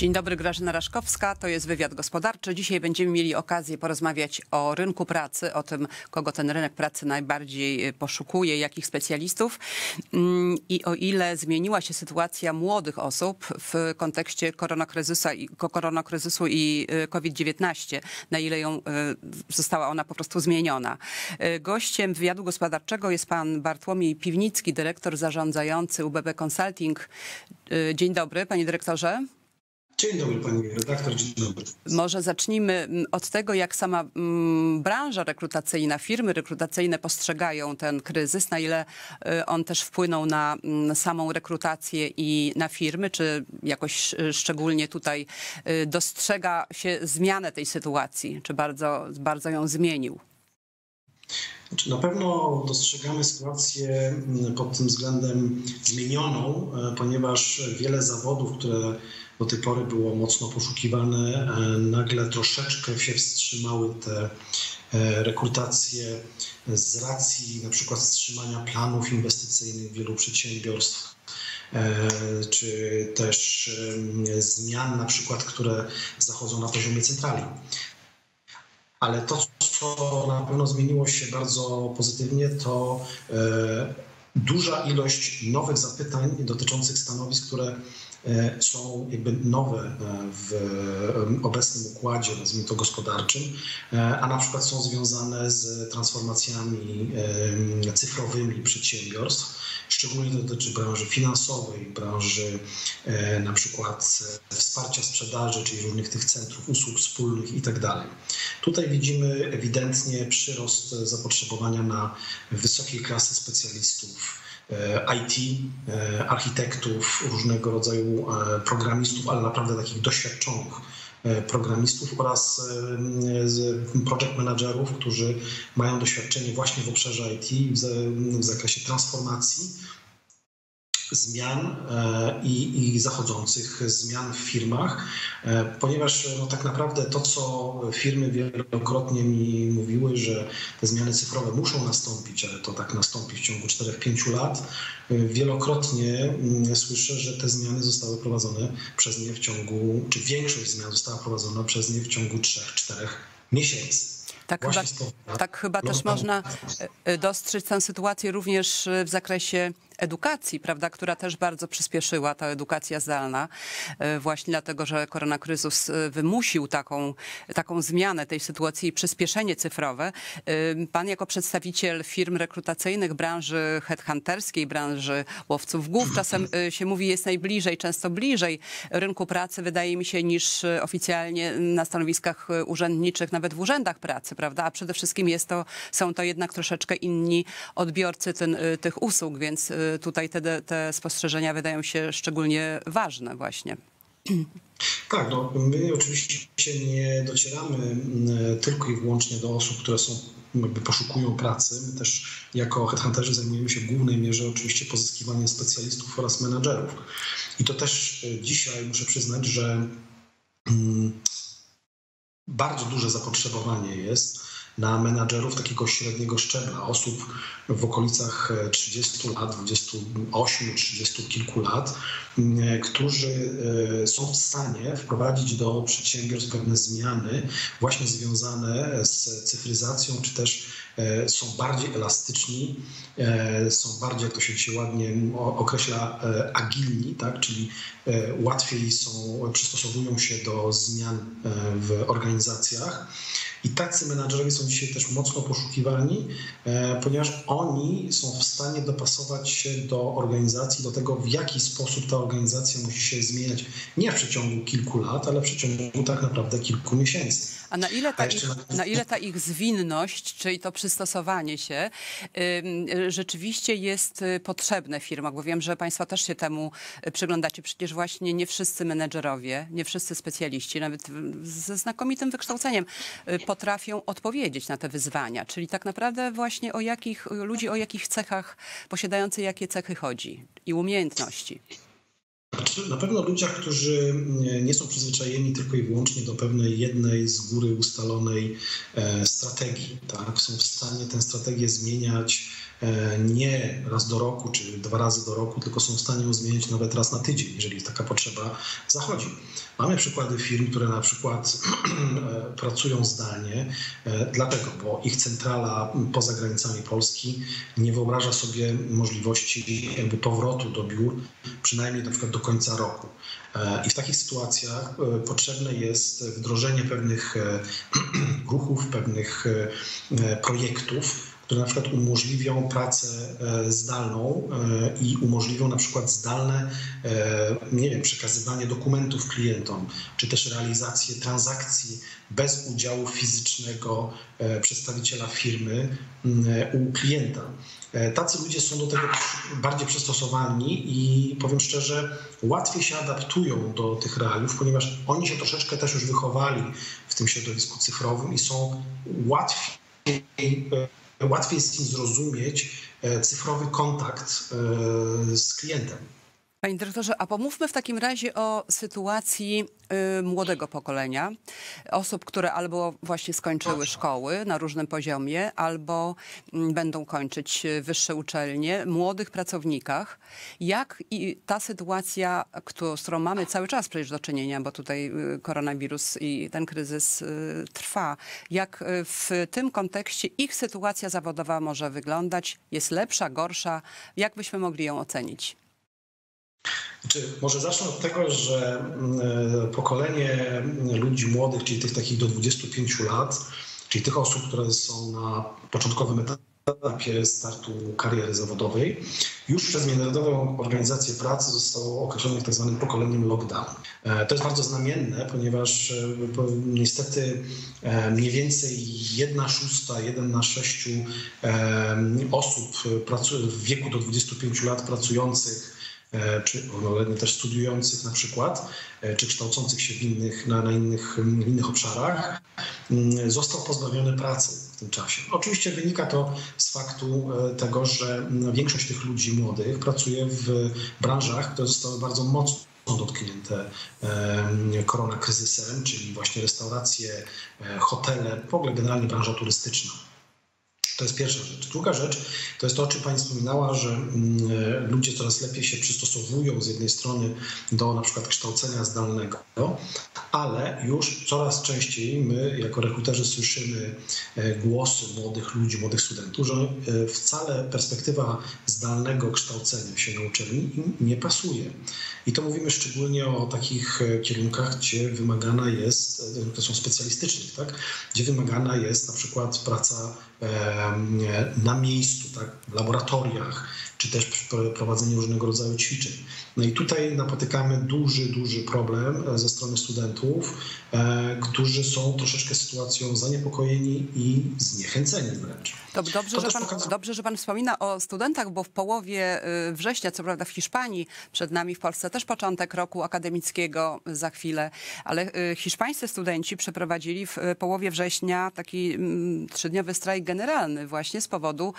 Dzień dobry, Grażyna Raszkowska, to jest Wywiad Gospodarczy. Dzisiaj będziemy mieli okazję porozmawiać o rynku pracy, o tym, kogo ten rynek pracy najbardziej poszukuje, jakich specjalistów i o ile zmieniła się sytuacja młodych osób w kontekście koronakryzysu i COVID-19, na ile została ona po prostu zmieniona. Gościem Wywiadu Gospodarczego jest pan Bartłomiej Piwnicki, dyrektor zarządzający UBB Consulting. Dzień dobry, panie dyrektorze. Dzień dobry pani redaktor, dzień dobry. Może zacznijmy od tego, jak sama branża rekrutacyjna, firmy rekrutacyjne postrzegają ten kryzys, na ile on też wpłynął na samą rekrutację i na firmy, czy jakoś szczególnie tutaj dostrzega się zmianę tej sytuacji, czy bardzo ją zmienił? Na pewno dostrzegamy sytuację pod tym względem zmienioną, ponieważ wiele zawodów, które do tej pory było mocno poszukiwane, nagle troszeczkę się wstrzymały te rekrutacje z racji na przykład wstrzymania planów inwestycyjnych wielu przedsiębiorstw, czy też zmian na przykład, które zachodzą na poziomie centrali. Ale to, co na pewno zmieniło się bardzo pozytywnie, to duża ilość nowych zapytań dotyczących stanowisk, które są jakby nowe w obecnym układzie, nazwijmy to gospodarczym, a na przykład są związane z transformacjami cyfrowymi przedsiębiorstw. Szczególnie to dotyczy branży finansowej, branży na przykład wsparcia sprzedaży, czyli różnych tych centrów usług wspólnych i tak dalej. Tutaj widzimy ewidentnie przyrost zapotrzebowania na wysokiej klasy specjalistów IT, architektów, różnego rodzaju programistów, ale naprawdę takich doświadczonych programistów oraz project managerów, którzy mają doświadczenie właśnie w obszarze IT w zakresie transformacji, zmian i zachodzących zmian w firmach, ponieważ tak naprawdę to, co firmy wielokrotnie mi mówiły, że te zmiany cyfrowe muszą nastąpić, ale to tak nastąpi w ciągu 4-5 lat, wielokrotnie słyszę, że te zmiany zostały prowadzone przez nie w ciągu, czy większość zmian została prowadzona przez nie w ciągu 3-4 miesięcy. Tak chyba też można dostrzec tę sytuację również w zakresie edukacji, prawda, która też bardzo przyspieszyła, ta edukacja zdalna, właśnie dlatego, że koronakryzys wymusił taką zmianę tej sytuacji i przyspieszenie cyfrowe. Pan jako przedstawiciel firm rekrutacyjnych, branży headhunterskiej, branży łowców głów, czasem się mówi, jest najbliżej, często bliżej rynku pracy, wydaje mi się, niż oficjalnie na stanowiskach urzędniczych, nawet w urzędach pracy, prawda, a przede wszystkim są to jednak troszeczkę inni odbiorcy tych usług, więc tutaj te spostrzeżenia wydają się szczególnie ważne właśnie. Tak, no my oczywiście nie docieramy tylko i wyłącznie do osób, które poszukują pracy. My też jako headhunterzy zajmujemy się w głównej mierze oczywiście pozyskiwaniem specjalistów oraz menadżerów. I to też dzisiaj muszę przyznać, że bardzo duże zapotrzebowanie jest na menadżerów takiego średniego szczebla, osób w okolicach 30 lat, 28, 30 kilku lat, którzy są w stanie wprowadzić do przedsiębiorstw pewne zmiany właśnie związane z cyfryzacją, czy też są bardziej elastyczni, są bardziej, jak to się dzisiaj ładnie określa, agilni, tak? Czyli łatwiej przystosowują się do zmian w organizacjach. I tacy menadżerowie są dzisiaj też mocno poszukiwani, ponieważ oni są w stanie dopasować się do organizacji, do tego, w jaki sposób ta organizacja musi się zmieniać nie w przeciągu kilku lat, ale w przeciągu tak naprawdę kilku miesięcy. A na ile ta ich zwinność, czyli to przystosowanie się rzeczywiście jest potrzebne w firmach? Bo wiem, że państwo też się temu przyglądacie. Przecież właśnie nie wszyscy menedżerowie, nie wszyscy specjaliści, nawet ze znakomitym wykształceniem potrafią odpowiedzieć na te wyzwania. Czyli tak naprawdę właśnie o jakich cechach, posiadających jakie cechy chodzi i umiejętności. Na pewno ludziach, którzy nie są przyzwyczajeni tylko i wyłącznie do pewnej jednej z góry ustalonej strategii, tak? Są w stanie tę strategię zmieniać nie raz do roku czy 2 razy do roku, tylko są w stanie ją zmienić nawet raz na tydzień, jeżeli taka potrzeba zachodzi. Mamy przykłady firm, które na przykład pracują zdalnie. Dlatego, bo ich centrala poza granicami Polski nie wyobraża sobie możliwości jakby powrotu do biur, przynajmniej na przykład do końca roku. I w takich sytuacjach potrzebne jest wdrożenie pewnych ruchów, pewnych projektów, które na przykład umożliwią pracę zdalną i umożliwią na przykład zdalne, nie wiem, przekazywanie dokumentów klientom, czy też realizację transakcji bez udziału fizycznego przedstawiciela firmy u klienta. Tacy ludzie są do tego bardziej przystosowani i powiem szczerze, łatwiej się adaptują do tych realiów, ponieważ oni się troszeczkę też już wychowali w tym środowisku cyfrowym i są łatwiej jest im zrozumieć cyfrowy kontakt z klientem. Panie dyrektorze, a pomówmy w takim razie o sytuacji młodego pokolenia, osób, które albo właśnie skończyły szkoły na różnym poziomie, albo będą kończyć wyższe uczelnie, młodych pracownikach. Jak i ta sytuacja, z którą mamy cały czas przecież do czynienia, bo tutaj koronawirus i ten kryzys trwa, jak w tym kontekście ich sytuacja zawodowa może wyglądać? Jest lepsza, gorsza? Jak byśmy mogli ją ocenić? Może zacznę od tego, że pokolenie ludzi młodych, czyli tych takich do 25 lat, czyli tych osób, które są na początkowym etapie startu kariery zawodowej, już przez Międzynarodową Organizację Pracy zostało określone tak zwanym pokoleniem lockdown. To jest bardzo znamienne, ponieważ niestety mniej więcej 1/6, 1 na 6 osób w wieku do 25 lat pracujących, czy równolegle też studiujących na przykład, czy kształcących się na innych obszarach, został pozbawiony pracy w tym czasie. Oczywiście wynika to z faktu tego, że większość tych ludzi młodych pracuje w branżach, które zostały bardzo mocno dotknięte koronakryzysem, czyli właśnie restauracje, hotele, w ogóle generalnie branża turystyczna. To jest pierwsza rzecz. Druga rzecz to jest to, o czym pani wspominała, że ludzie coraz lepiej się przystosowują z jednej strony do na przykład kształcenia zdalnego, ale już coraz częściej my jako rekruterzy słyszymy głosy młodych ludzi, młodych studentów, że wcale perspektywa zdalnego kształcenia się na uczelni im nie pasuje. I to mówimy szczególnie o takich kierunkach, gdzie wymagana jest, to są specjalistycznych, tak? Gdzie wymagana jest na przykład praca na miejscu, tak, w laboratoriach, czy też prowadzenie różnego rodzaju ćwiczeń. No i tutaj napotykamy duży problem ze strony studentów, którzy są troszeczkę sytuacją zaniepokojeni i zniechęceni wręcz. Dobrze, że pan wspomina o studentach, bo w połowie września, co prawda w Hiszpanii, przed nami w Polsce też początek roku akademickiego za chwilę, ale hiszpańscy studenci przeprowadzili w połowie września taki 3-dniowy strajk generalny właśnie z powodu,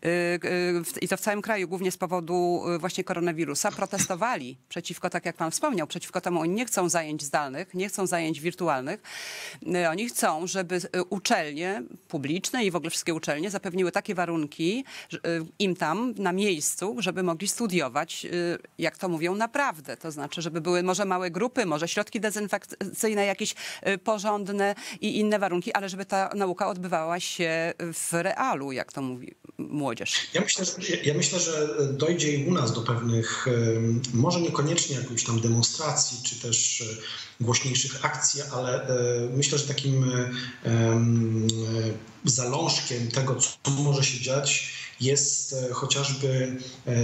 i to w całym kraju, głównie z powodu właśnie koronawirusa, protestowali przeciwko, tak jak pan wspomniał, przeciwko temu oni nie chcą zajęć zdalnych, nie chcą zajęć wirtualnych. Oni chcą, żeby uczelnie publiczne i w ogóle wszystkie uczelnie zapewniły takie warunki im tam na miejscu, żeby mogli studiować, jak to mówią, naprawdę. To znaczy, żeby były może małe grupy, może środki dezynfekcyjne jakieś porządne i inne warunki, ale żeby ta nauka odbywała się w realu, jak to mówi młodzież. Ja myślę, że dojdzie i u nas do pewnych, może niekoniecznie jakichś tam demonstracji, czy też głośniejszych akcji, ale myślę, że takim zalążkiem tego, co może się dziać, jest chociażby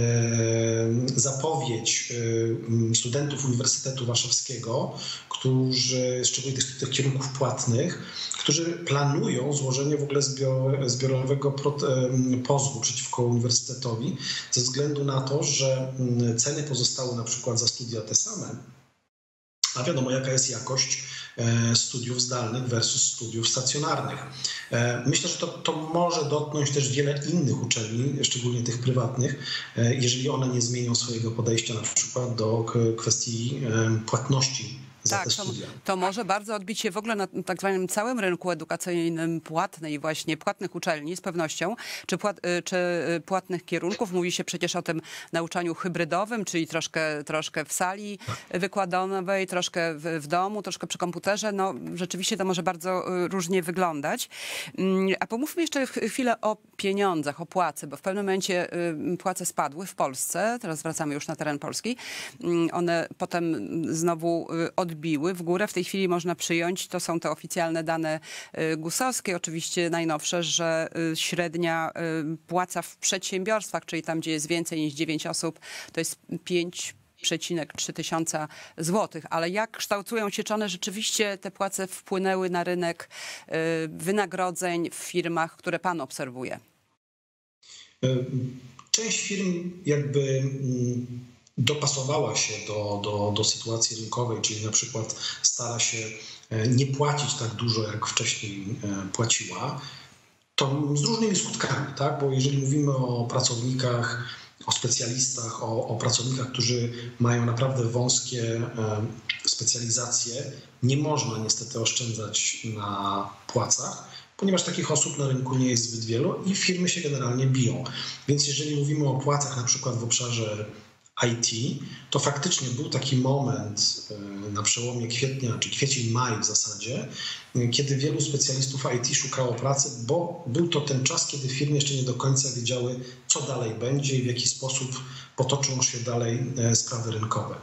zapowiedź studentów Uniwersytetu Warszawskiego, którzy, szczególnie tych kierunków płatnych, którzy planują złożenie w ogóle zbiorowego pozwu przeciwko uniwersytetowi ze względu na to, że ceny pozostały na przykład za studia te same, a wiadomo, jaka jest jakość studiów zdalnych versus studiów stacjonarnych. Myślę, że to może dotknąć też wiele innych uczelni, szczególnie tych prywatnych, jeżeli one nie zmienią swojego podejścia na przykład do kwestii płatności za Tak, te studia. to może bardzo odbić się w ogóle na tak zwanym całym rynku edukacyjnym płatnej, właśnie płatnych uczelni z pewnością, czy płatnych kierunków. Mówi się przecież o tym nauczaniu hybrydowym, czyli troszkę w sali wykładowej, troszkę w domu, troszkę przy komputerze. No rzeczywiście to może bardzo różnie wyglądać. A pomówmy jeszcze chwilę o pieniądzach, o płacy, bo w pewnym momencie płace spadły w Polsce, teraz wracamy już na teren Polski. One potem znowu odbiły w górę. W tej chwili można przyjąć, to są te oficjalne dane GUS-owskie, oczywiście najnowsze, że średnia płaca w przedsiębiorstwach, czyli tam, gdzie jest więcej niż 9 osób, to jest 5,3 tysiąca złotych. Ale jak kształtują się, czy one rzeczywiście te płace wpłynęły na rynek wynagrodzeń w firmach, które pan obserwuje? Część firm jakby dopasowała się do sytuacji rynkowej, czyli na przykład stara się nie płacić tak dużo, jak wcześniej płaciła. To z różnymi skutkami, tak? Bo jeżeli mówimy o pracownikach, o specjalistach, o pracownikach, którzy mają naprawdę wąskie specjalizacje, nie można niestety oszczędzać na płacach, ponieważ takich osób na rynku nie jest zbyt wielu i firmy się generalnie biją. Więc jeżeli mówimy o płacach na przykład w obszarze IT, to faktycznie był taki moment na przełomie kwietnia, czy kwiecień-maj w zasadzie, kiedy wielu specjalistów IT szukało pracy, bo był to ten czas, kiedy firmy jeszcze nie do końca wiedziały, co dalej będzie i w jaki sposób potoczą się dalej sprawy rynkowe.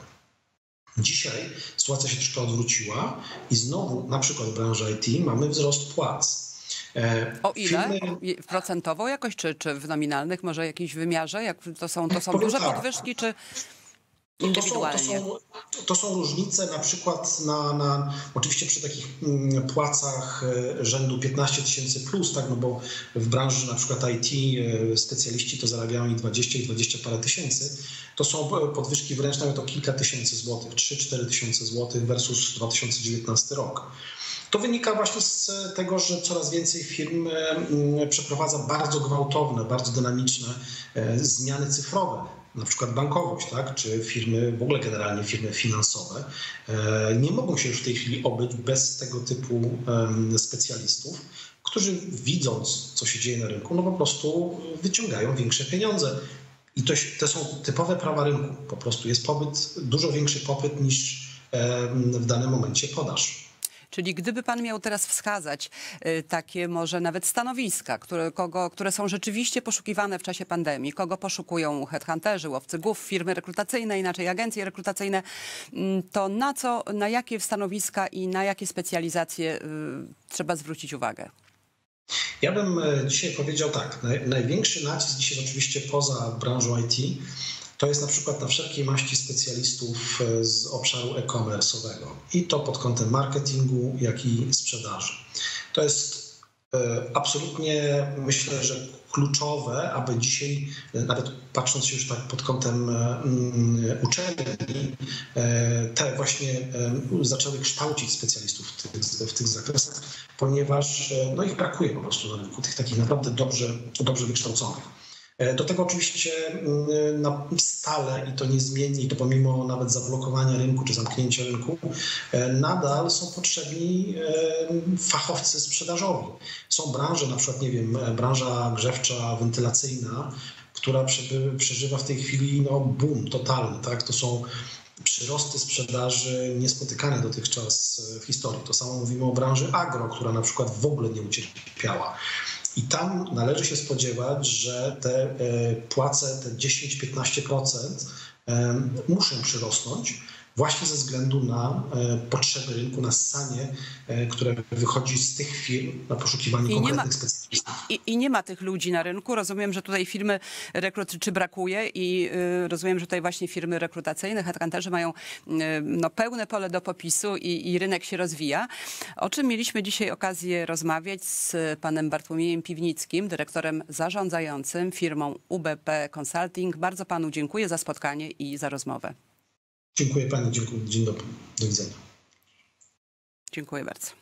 Dzisiaj sytuacja się troszkę odwróciła i znowu na przykład w branży IT mamy wzrost płac. O ile? Procentowo jakoś, czy w nominalnych, może jakiś wymiarze? Jak to są duże podwyżki, czy indywidualnie? To są różnice na przykład oczywiście przy takich płacach rzędu 15 tysięcy plus, tak, no bo w branży na przykład IT specjaliści to zarabiają i 20 parę tysięcy. To są podwyżki wręcz nawet o kilka tysięcy złotych, 3-4 tysiące złotych versus 2019 rok. To wynika właśnie z tego, że coraz więcej firm przeprowadza bardzo gwałtowne, bardzo dynamiczne zmiany cyfrowe, na przykład bankowość, tak? Czy firmy, w ogóle generalnie firmy finansowe, nie mogą się już w tej chwili obyć bez tego typu specjalistów, którzy widząc, co się dzieje na rynku, no po prostu wyciągają większe pieniądze. I to są typowe prawa rynku. Po prostu jest dużo większy popyt niż w danym momencie podaż. Czyli gdyby pan miał teraz wskazać takie może nawet stanowiska, które są rzeczywiście poszukiwane w czasie pandemii, kogo poszukują headhunterzy, łowcy głów, firmy rekrutacyjne, inaczej agencje rekrutacyjne, to na jakie stanowiska i na jakie specjalizacje trzeba zwrócić uwagę? Ja bym dzisiaj powiedział tak, największy nacisk dzisiaj oczywiście poza branżą IT to jest na przykład na wszelkiej maści specjalistów z obszaru e-commerce'owego i to pod kątem marketingu, jak i sprzedaży. To jest absolutnie, myślę, że kluczowe, aby dzisiaj, nawet patrząc się już tak pod kątem uczelni, te właśnie zaczęły kształcić specjalistów w tych zakresach, ponieważ no ich brakuje po prostu na rynku, tych takich naprawdę dobrze wykształconych. Do tego oczywiście na stale i to niezmiennie, i to pomimo nawet zablokowania rynku czy zamknięcia rynku, nadal są potrzebni fachowcy sprzedażowi. Są branże, na przykład, nie wiem, branża grzewcza, wentylacyjna, która przeżywa w tej chwili boom totalny, tak? To są przyrosty sprzedaży niespotykane dotychczas w historii. To samo mówimy o branży agro, która na przykład w ogóle nie ucierpiała. I tam należy się spodziewać, że te płace, te 10-15% muszą przyrosnąć właśnie ze względu na potrzeby rynku, na ssanie, które wychodzi z tych firm na poszukiwanie konkretnych specjalistów. I nie ma tych ludzi na rynku. Rozumiem, że tutaj firmy czy brakuje i rozumiem, że tutaj właśnie firmy rekrutacyjne, headhunterzy mają pełne pole do popisu i rynek się rozwija. O czym mieliśmy dzisiaj okazję rozmawiać z panem Bartłomiejem Piwnickim, dyrektorem zarządzającym firmą UBP Consulting. Bardzo panu dziękuję za spotkanie i za rozmowę. Dziękuję pani, dziękuję. Dzień dobry. Do widzenia. Dziękuję bardzo.